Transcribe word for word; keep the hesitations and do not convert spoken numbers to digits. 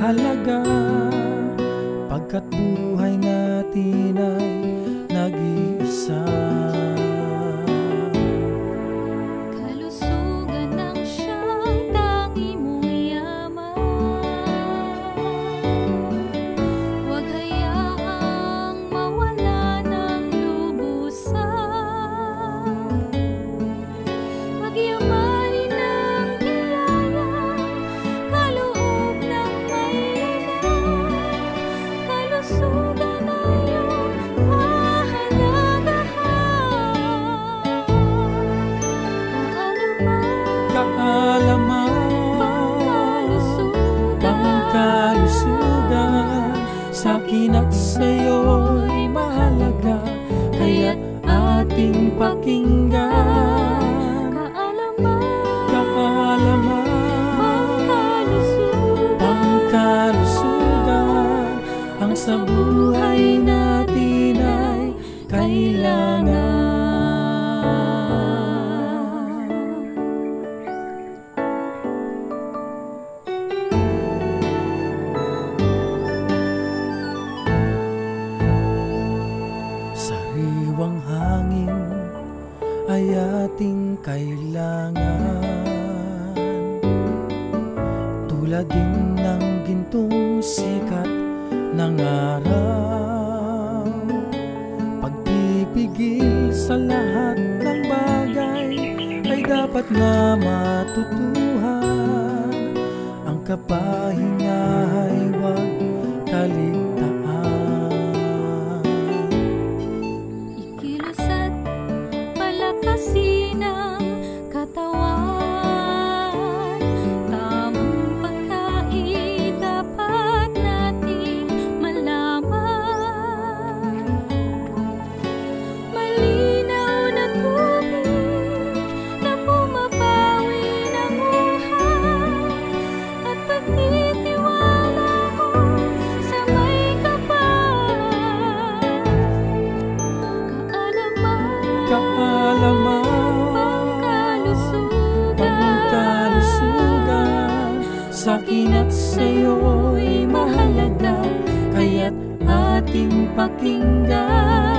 mahalaga, pagkat buhay natin ay nag-iisa. Kalusugan ang siyang tangi mong yaman, huwag hayaang mawala ng lubusan. Pagyamanin ng biyaya, kaloob ng mayiman, kalusugan ay iyong Pangkalusugan sa'kin at sa'yo'y mahalaga, kaya't ating pakinggan. Kaalaman, pangkalusugan, ang sa buhay natin ay kailangan. Sariwang hangin ay ating kailangan, tulad din ng gintong sikat ng araw. Pagpipigil sa lahat ng bagay ay dapat na matutuhan, ang kapahinga ay huwag kaligtaan. Palakasin ang katawan, tamang pagkain dapat nating malaman. Malinaw na tubig na pumapawi ng uhaw, at pagtitiwala mo sa may kapal. Kaalaman, pangkalusugan, sa'kin at sa'yo'y mahalaga, kaya't ating pakinggan.